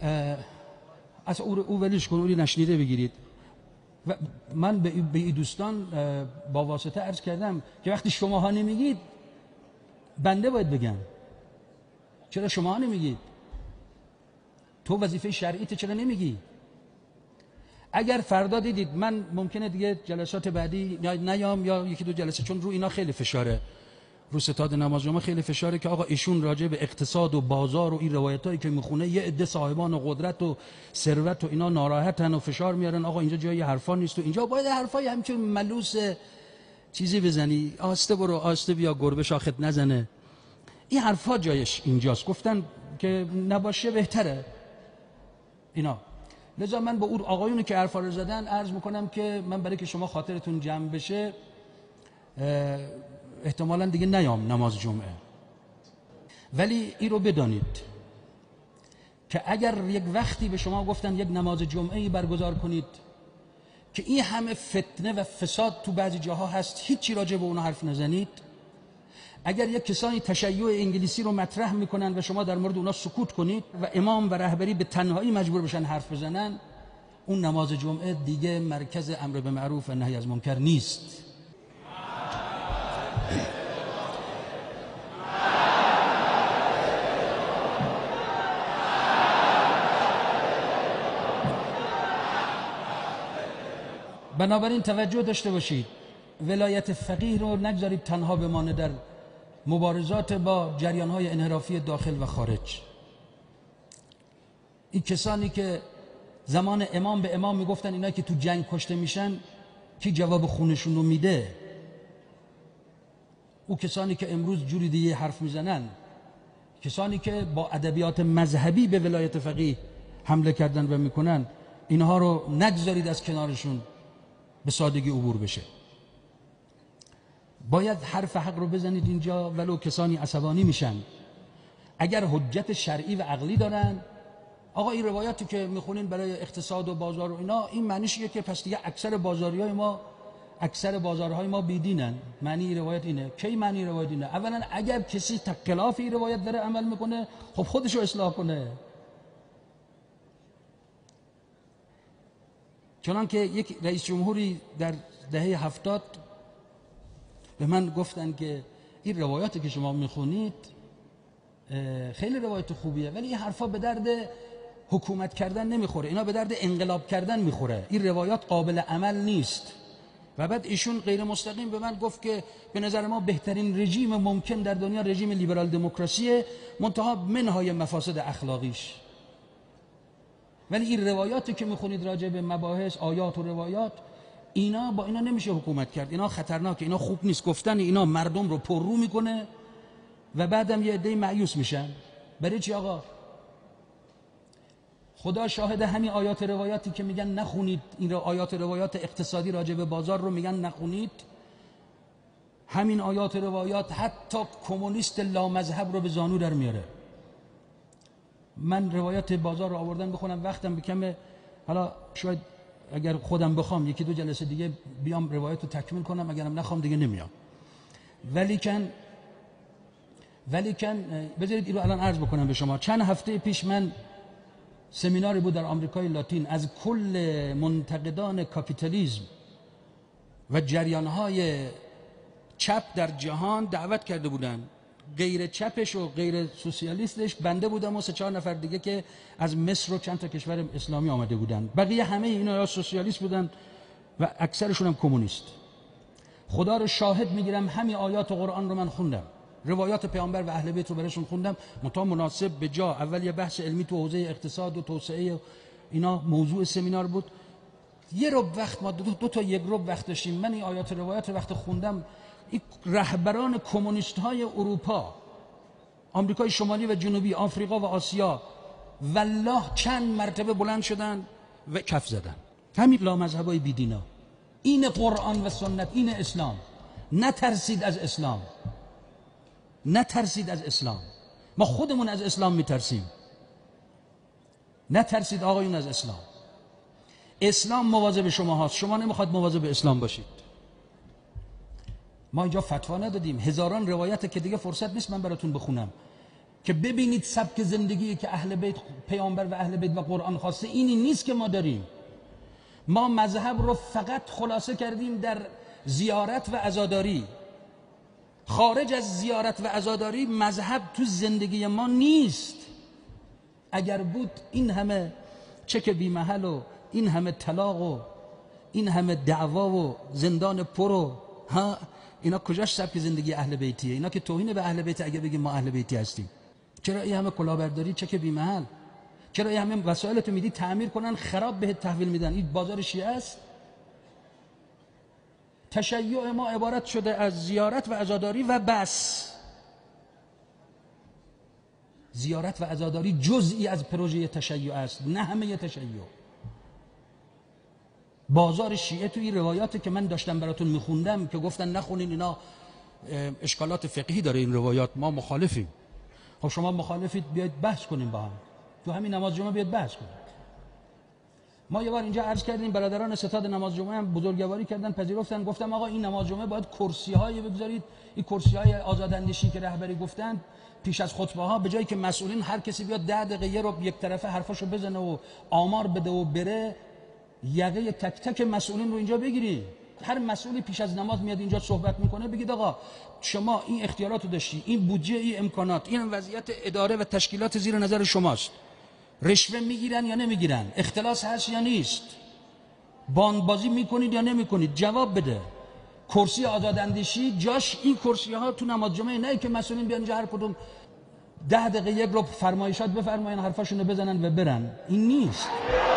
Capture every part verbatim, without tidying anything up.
از او ولیش کن، اولی نشنیده بگیرید. و من به این دوستان با واسطه عرض کردم که وقتی شماها نمیگید بنده باید بگم. چرا شما نمیگید؟ تو وظیفه شرعیت چرا نمیگی؟ اگر فردا دیدید من ممکنه دیگه جلسات بعدی نیام یا یکی دو جلسه، چون رو اینا خیلی فشاره، رو ستاد نماز جمعه خیلی فشاره که آقا ایشون راجع به اقتصاد و بازار و این روایتایی که میخونه یه عده صاحبان و قدرت و ثروت و اینا ناراحتن و فشار میارن، آقا اینجا جای حرفا نیست و اینجا باید حرفای همچون ملوس چیزی بزنی، آسته برو آسته بیا گربه شاخت نزنه. این حرفا جایش اینجاست، گفتن که نباشه بهتره اینا. لذا من با اون آقایونی که حرفا رو زدن عرض میکنم که من برای که شما خاطرتون جمع بشه احتمالاً دیگه نیام نماز جمعه، ولی این رو بدانید که اگر یک وقتی به شما گفتن یک نماز جمعه برگزار کنید که این همه فتنه و فساد تو بعضی جاها هست، هیچی راجع به اون حرف نزنید. اگر یک کسانی تشیع انگلیسی رو مطرح میکنن و شما در مورد اونا سکوت کنید و امام و رهبری به تنهایی مجبور بشن حرف بزنن، اون نماز جمعه دیگه مرکز امر به معروف و نهی از منکر نیست. بنابراین توجه داشته باشید، ولایت فقیه رو نگذارید تنها بمانه در مبارزات با جریان‌های انحرافی داخل و خارج. این کسانی که زمان امام به امام میگفتن اینا که تو جنگ کشته میشن کی جواب خونشون رو میده؟ او کسانی که امروز جوری دیگه حرف میزنن، کسانی که با ادبیات مذهبی به ولایت فقیه حمله کردن و میکنن، اینها رو نگذارید از کنارشون به سادگی عبور بشه. باید حرف حق رو بزنید اینجا ولو کسانی عصبانی میشن. اگر حجت شرعی و عقلی دارن، آقا این روایاتی که میخونین برای اقتصاد و بازار و اینا، این معنیشه که پس دیگه اکثر بازاریای ما اکثر بازارهای ما بیدینن. معنی این روایت اینه. کی معنی روایت اینه؟ اولا اگر کسی خلاف این روایت داره عمل میکنه، خب خودشو اصلاح کنه. چنان که یک رئیس جمهوری در دهه هفتاد به من گفتن که این روایاتی که شما میخونید خیلی روایت خوبیه، ولی این حرفا به درد حکومت کردن نمیخوره، اینا به درد انقلاب کردن میخوره، این روایات قابل عمل نیست. و بعد ایشون غیر مستقیم به من گفت که به نظر ما بهترین رژیم ممکن در دنیا رژیم لیبرال دموکراسیه، منتها منهای مفاسد اخلاقیش. ولی این روایاتی که میخونید راجع به مباحث آیات و روایات، اینا با اینا نمیشه حکومت کرد، اینا خطرناکه، اینا خوب نیست. گفتن اینا مردم رو پررو میکنه و بعدم یه عده مایوس میشن. برای چی آقا؟ خدا شاهد همین آیات روایاتی که میگن نخونید، این رو آیات روایات اقتصادی راجع به بازار رو میگن نخونید، همین آیات روایات حتی کمونیست لامذهب رو به زانو در میاره. من روایات بازار رو آوردن بخونم، وقتم بکمه، حالا شاید اگر خودم بخوام یکی دو جلسه دیگه بیام روایت رو تکمیل کنم، اگرم نخوام دیگه نمیام. ولیکن ولیکن بذارید اینو الان عرض بکنم به شما. چند هفته پیش من سمیناری بود در آمریکای لاتین، از کل منتقدان کاپیتالیسم و جریانهای چپ در جهان دعوت کرده بودن. غیر چپش و غیر سوسیالیستش بنده بودم و سه چهار نفر دیگه که از مصر و چند تا کشور اسلامی آمده بودن. بقیه همه اینا یا سوسیالیست بودن و اکثرشون هم کمونیست. خدا رو شاهد میگیرم همین آیات قرآن رو من خوندم، روایات پیامبر و اهل بیت رو براشون خوندم، منتها مناسب به جا. اول یه بحث علمی تو حوزه اقتصاد و توسعه اینا موضوع سمینار بود. یه ربع وقت ما دو, دو تا یک ربع وقت داشتیم. من این آیات روایات رو وقت خوندم، این رهبران کمونیست های اروپا، آمریکای شمالی و جنوبی، آفریقا و آسیا، والله چند مرتبه بلند شدن و کف زدن. همین لامذهبای بیدینا. این قرآن و سنت، این اسلام. نترسید از اسلام، نترسید از اسلام. ما خودمون از اسلام میترسیم. نترسید آقایون از اسلام. اسلام مواظب شما هاست، شما نمیخواد مواظب اسلام باشید. ما اینجا فتوا ندادیم، هزاران روایت که دیگه فرصت نیست من براتون بخونم. که ببینید سبک زندگی که اهل بیت پیامبر و اهل بیت و قرآن خواسته اینی نیست که ما داریم. ما مذهب رو فقط خلاصه کردیم در زیارت و عزاداری. خارج از زیارت و عزاداری مذهب تو زندگی ما نیست. اگر بود این همه چک بی محل و این همه طلاق و این همه دعوا و زندان پرو ها، اینا کجاش سبک زندگی اهل بیتیه؟ اینا که توهین به اهل بیت. اگه بگیم ما اهل بیتی هستیم، چرا این همه کلاهبرداری، چک بی محل؟ چرا این همه وسایلتو میدی تعمیر کنن خراب بهت تحویل میدن؟ این بازار شیعه است. تشیع ما عبارت شده از زیارت و عزاداری و بس. زیارت و عزاداری جزئی از پروژه تشیع است، نه همه تشیع. بازار شیعه توی روایاتی که من داشتم براتون میخوندم که گفتن نخونین اینا اشکالات فقهی داره این روایات، ما مخالفیم. خب شما مخالفید، بیاید بحث کنیم با هم تو همین نماز جمعه، بیاید بحث کنیم. ما یه بار اینجا عرض کردیم، برادران ستاد نماز جمعه هم بزرگواری کردن، پذیرفتن، گفتم آقا این نماز جمعه باید کرسی‌های بگذارید، این کرسی‌های آزاداندیشی که رهبری گفتن پیش از خطبه ها، به جایی که مسئولین هر کسی بیاد ده دقیقه یه رو یک طرفه حرفاشو بزنه و آمار بده و بره، یقه تک تک مسئولین رو اینجا بگیری. هر مسئولی پیش از نماز میاد اینجا صحبت میکنه، بگید آقا شما این اختیاراتو داشتی، این بودجه، این امکانات، این وضعیت اداره و تشکیلات زیر نظر شماست، رشوه میگیرن یا نمیگیرن، اختلاس هست یا نیست، باندبازی میکنید یا نمیکنید، جواب بده. کرسی آزاداندیشی جاش این کرسی ها تو نماز جمعه، نه که مسئولین بیان اینجا هر کدوم ده دقیقه یک رو فرمایشات بفرمایین، حرفاشونو بزنن و برن. این نیست.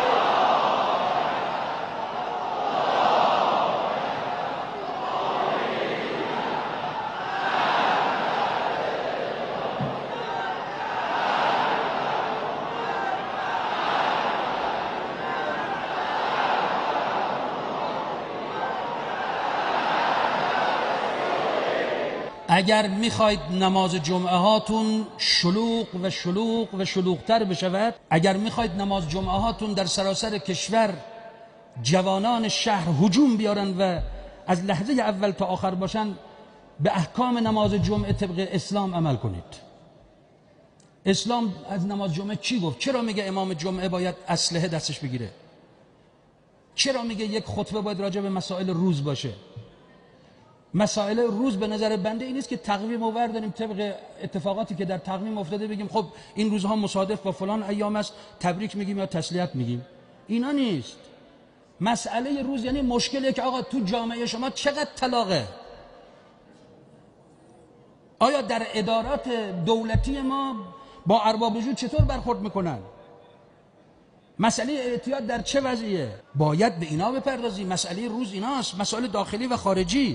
اگر میخواید نماز جمعه هاتون شلوغ و شلوغ و شلوغتر بشود، اگر میخواید نماز جمعه هاتون در سراسر کشور جوانان شهر هجوم بیارن و از لحظه اول تا آخر باشن، به احکام نماز جمعه طبق اسلام عمل کنید. اسلام از نماز جمعه چی گفت؟ چرا میگه امام جمعه باید اسلحه دستش بگیره؟ چرا میگه یک خطبه باید راجع به مسائل روز باشه؟ مسائل روز به نظر بنده این نیست که تقویم آور داریم طبق اتفاقاتی که در تقویم افتاده بگیم خب این روزها مصادف با فلان ایام است، تبریک میگیم یا تسلیت میگیم. اینا نیست. مسئله روز یعنی مشکلی که آقا تو جامعه شما چقدر طلاقه؟ آیا در ادارات دولتی ما با ارباب وجود چطور برخورد میکنن؟ مسئله اعتیاد در چه وضعیه؟ باید به اینا بپردازیم. مسئله روز ایناست، مسائل داخلی و خارجی.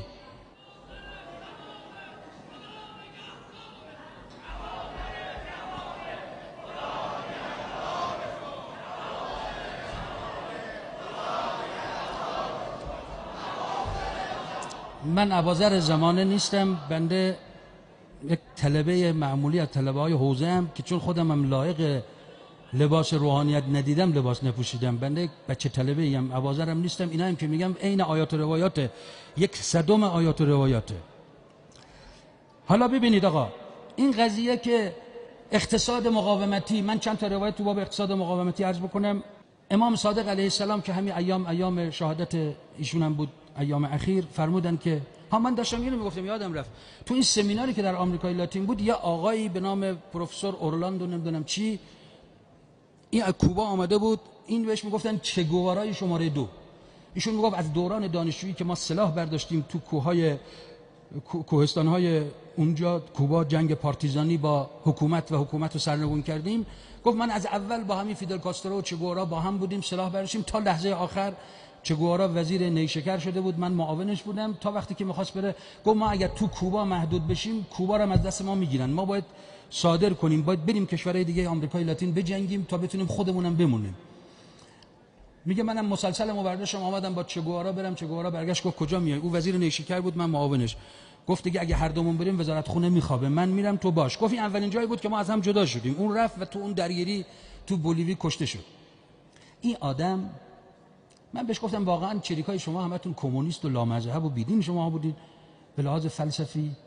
من اباذر زمانه نیستم، بنده یک طلبه معمولی از طلبه های حوزه ام که چون خودم هم لایق لباس روحانیت ندیدم لباس نپوشیدم، بنده بچه طلبه ایم، اباذرم نیستم. اینا هم که میگم عین آیات و روایات، یک صدم آیات و روایاته. حالا ببینید آقا این قضیه که اقتصاد مقاومتی، من چند تا روایت تو باب اقتصاد مقاومتی عرض بکنم. امام صادق علیه السلام که همین ایام ایام شهادت ایشون هم بود، ایام اخیر، فرمودن که ها من داشتم اینو میگفتم یادم رفت، تو این سمیناری که در آمریکای لاتین بود یه آقایی به نام پروفسور اورلاندو نمیدونم چی، این از کوبا آمده بود، این بهش میگفتن چه گوارای شماره دو. ایشون میگفت از دوران دانشجویی که ما سلاح برداشتیم تو کوههای کوهستانهای اونجا کوبا، جنگ پارتیزانی با حکومت و حکومت رو سرنگون کردیم، گفت من از اول با همین فیدل کاسترو و چه گوارا با هم بودیم، سلاح برداشتیم تا لحظه آخر. چه گوارا وزیر نیشکر شده بود، من معاونش بودم، تا وقتی که میخواست بره گفت ما اگر تو کوبا محدود بشیم کوبا رو از دست ما میگیرن، ما باید صادر کنیم، باید بریم کشورهای دیگه آمریکای لاتین بجنگیم تا بتونیم خودمونم بمونیم. میگه منم مسلسلمو برداشتم آمدم با چه گوارا برم، چه گوارا برگشت گفت کجا میای؟ او وزیر نیشکر بود، من معاونش. گفت دیگه اگه هر دومون بریم وزارت خونه میخوابه، من میرم تو باش. گفت این اولین جایی بود که ما از هم جدا شدیم. اون رفت و تو اون درگیری تو بولیوی کشته شد. این آدم، من بهش گفتم واقعا چریکای شما همتون کمونیست و لامذهب و بیدین شما بودید به لحاظ فلسفی.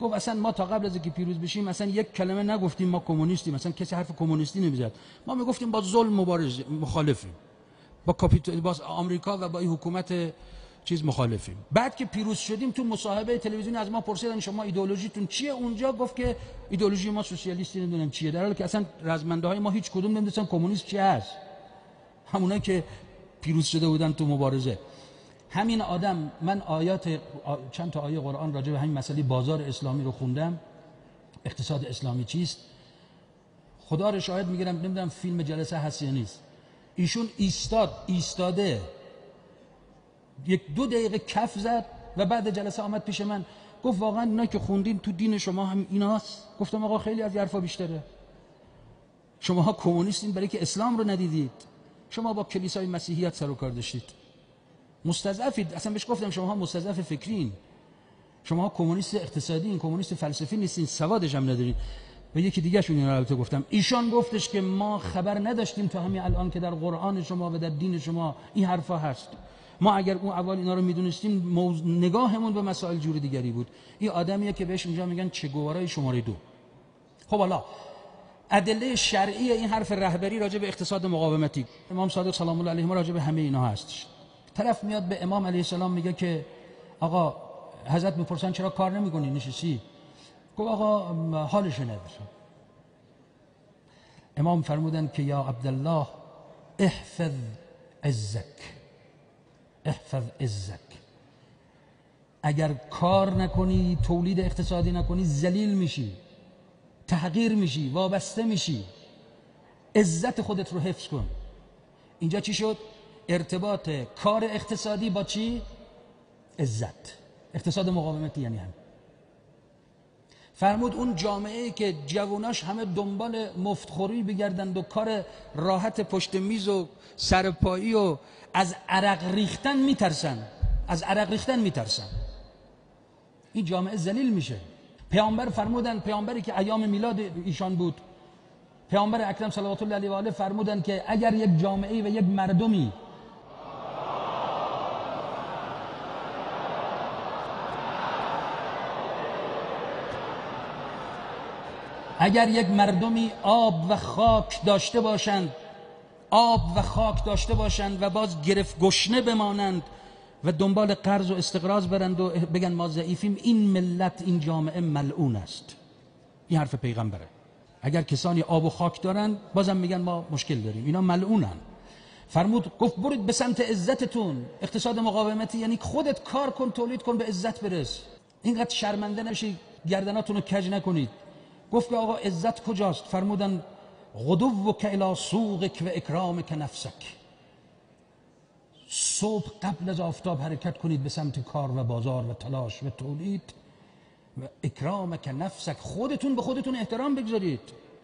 گفت اصلا ما تا قبل از اینکه پیروز بشیم اصلا یک کلمه نگفتیم ما کمونیستیم، مثلا کسی حرف کمونیستی نمیزد، ما میگفتیم با ظلم مبارزه مخالفیم، با کاپیتال با آمریکا و با این حکومت چیز مخالفیم. بعد که پیروز شدیم تو مصاحبه تلویزیونی از ما پرسیدن شما ایدئولوژیتون چیه؟ اونجا گفت که ایدئولوژی ما سوسیالیستی نمیدونم چیه، در حالی که اصلا رزمنده های ما هیچ کدوم نمیدونن کمونیست چی هست، همونایی که پیروز شده بودن تو مبارزه. همین آدم، من آیات چند تا آیه قرآن راجع به همین مسئله بازار اسلامی رو خوندم، اقتصاد اسلامی چیست. خدا رو شاهد میگیرم نمیدونم فیلم جلسه هست یا نیست، ایشون ایستاد ایستاده یک دو دقیقه کف زد و بعد جلسه آمد پیش من گفت واقعا اینا که خوندین تو دین شما هم ایناست؟ گفتم آقا خیلی از حرفا بیشتره، شماها کمونیستین برای که اسلام رو ندیدید، شما با کلیسای مسیحیت سر و کار داشتید، مستضعفید. اصلا بهش گفتم شماها مستضعف فکرین، شماها کمونیست اقتصادی، کمونیست فلسفی نیستین، سوادش هم ندارین. و یکی دیگه شون اینا البته گفتم، ایشان گفتش که ما خبر نداشتیم تا همین الان که در قرآن شما و در دین شما این حرفا هست، ما اگر اون اول اینا رو میدونستیم موز... نگاهمون به مسائل جور دیگری بود. این آدمیه که بهش اینجا میگن چگوارای شماره دو. خب حالا ادله شرعی این حرف رهبری راجع به اقتصاد مقاومتی، امام صادق سلام الله علیه راجع به همه اینا هستش. طرف میاد به امام علیه السلام میگه که آقا، حضرت میپرسن چرا کار نمیکنی نشستی؟ گفت آقا حالش ندارم. امام فرمودن که یا عبدالله احفظ عزک، احفظ عزک، اگر کار نکنی، تولید اقتصادی نکنی، ذلیل میشی، تحقیر میشی، وابسته میشی، عزت خودت رو حفظ کن. اینجا چی شد؟ ارتباط کار اقتصادی با چی؟ عزت. اقتصاد مقاومتی یعنی هم فرمود اون جامعه‌ای که جواناش همه دنبال مفتخوری بگردند و کار راحت پشت میز و سرپایی و از عرق ریختن میترسن، از عرق ریختن میترسن، این جامعه ذلیل میشه. پیامبر فرمودن، پیامبری که ایام میلاد ایشان بود، پیامبر اکرم صلوات الله علیه و آله فرمودن که اگر یک جامعه و یک مردمی اگر یک مردمی آب و خاک داشته باشند، آب و خاک داشته باشند و باز گرفت گشنه بمانند و دنبال قرض و استقراض برند و بگن ما ضعیفیم، این ملت، این جامعه ملعون است. این حرف پیغمبره. اگر کسانی آب و خاک دارن بازم میگن ما مشکل داریم، اینا ملعونن. فرمود گفت برید به سمت عزتتون. اقتصاد مقاومتی یعنی خودت کار کن، تولید کن، به عزت برس، اینقدر شرمنده نشی، گردناتون رو کج نکنید. گفت که آقا عزت کجاست؟ فرمودن غدوک الی سوقک و اکرامک نفسک، صبح قبل از آفتاب حرکت کنید به سمت کار و بازار و تلاش و تولید، و اکرامک نفسک، خودتون به خودتون احترام بگذارید،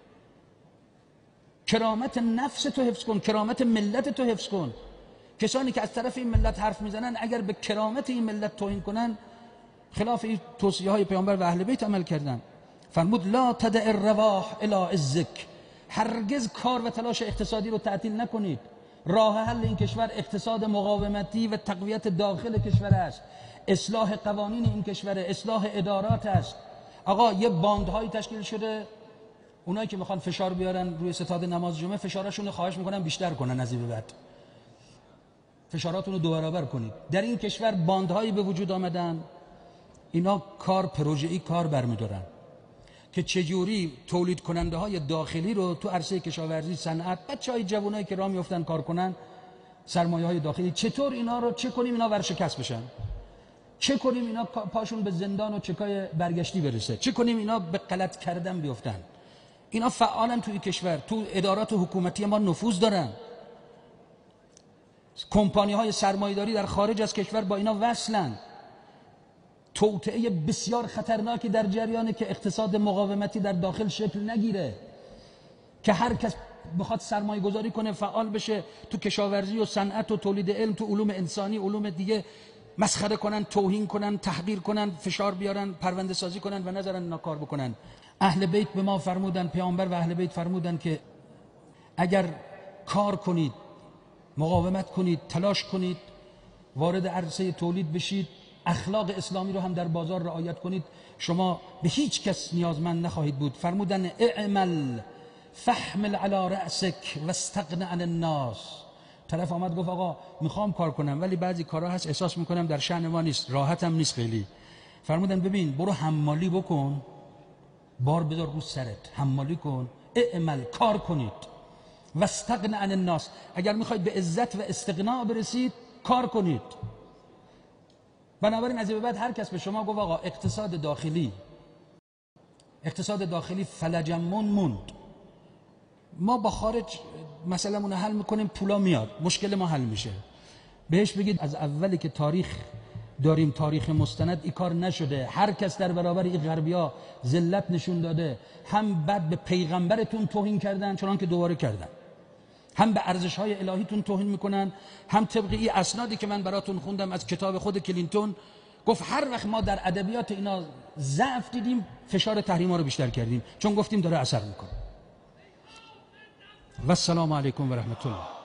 کرامت نفس تو حفظ کن، کرامت ملت تو حفظ کن. کسانی که از طرف این ملت حرف میزنن اگر به کرامت این ملت توهین کنن، خلاف این توصیه های پیامبر و اهل بیت عمل کردن. فرمود لا تدع الرواح الی عزک، هرگز کار و تلاش اقتصادی رو تعطیل نکنید. راه حل این کشور اقتصاد مقاومتی و تقویت داخل کشور است، اصلاح قوانین این کشور، اصلاح ادارات است. آقا یه باندهایی تشکیل شده، اونایی که میخوان فشار بیارن روی ستاد نماز جمعه، فشارشون رو خواهش میکنن بیشتر کنن، از این به بعد فشاراتون رو دو برابر کنید. در این کشور باندهایی به وجود آمدن، اینا کار پروژه‌ای کار برمیدارن که چجوری تولید کننده های داخلی رو تو عرصه کشاورزی، صنعت، بچهای جوانایی که راه میافتن کار کنن، سرمایه های داخلی، چطور اینا رو چه کنیم اینا ورشکست بشن، چه کنیم اینا پاشون به زندان و چکای برگشتی برسه، چه کنیم اینا به غلط کردن بیفتن. اینا فعالن توی کشور، تو ادارات حکومتی ما نفوذ دارن، کمپانی های سرمایه‌داری در خارج از کشور با اینا وصلن. توطئه بسیار خطرناکی در جریانه که اقتصاد مقاومتی در داخل شکل نگیره، که هر کس بخواد سرمایه گذاری کنه، فعال بشه تو کشاورزی و صنعت و تولید علم، تو علوم انسانی، علوم دیگه، مسخره کنن، توهین کنن، تحقیر کنن، فشار بیارن، پرونده سازی کنن و نذارن اینا کار بکنن. اهل بیت به ما فرمودن، پیامبر و اهل بیت فرمودن که اگر کار کنید، مقاومت کنید، تلاش کنید، وارد عرصه تولید بشید، اخلاق اسلامی رو هم در بازار رعایت کنید، شما به هیچ کس نیازمند نخواهید بود. فرمودن اعمل فحمل علی رأسک واستغن عن الناس. طرف آمد گفت آقا میخوام کار کنم ولی بعضی کارها هست احساس میکنم در شأن ما نیست، راحتم نیست خیلی. فرمودن ببین برو حمالی بکن، بار بذار رو سرت، حمالی کن، اعمل کار کنید، واستغن عن الناس. اگر میخواید به عزت و استغنا برسید کار کنید. بنابراین از این به بعد هر کس به شما گفت آقا اقتصاد داخلی اقتصاد داخلی فلجمون موند، ما با خارج مسئله مون حل میکنیم، پولا میاد، مشکل ما حل میشه، بهش بگید از اولی که تاریخ داریم، تاریخ مستند، این کار نشده. هر کس در برابر این غربیا ذلت نشون داده، هم بعد به پیغمبرتون توهین کردن چنان که دوباره کردن، هم به ارزش های الهیتون توهین میکنن، هم طبق این اسنادی که من براتون خوندم از کتاب خود کلینتون، گفت هر وقت ما در ادبیات اینا ضعف دیدیم فشار تحریما رو بیشتر کردیم، چون گفتیم داره اثر میکنه. و السلام علیکم و رحمت الله.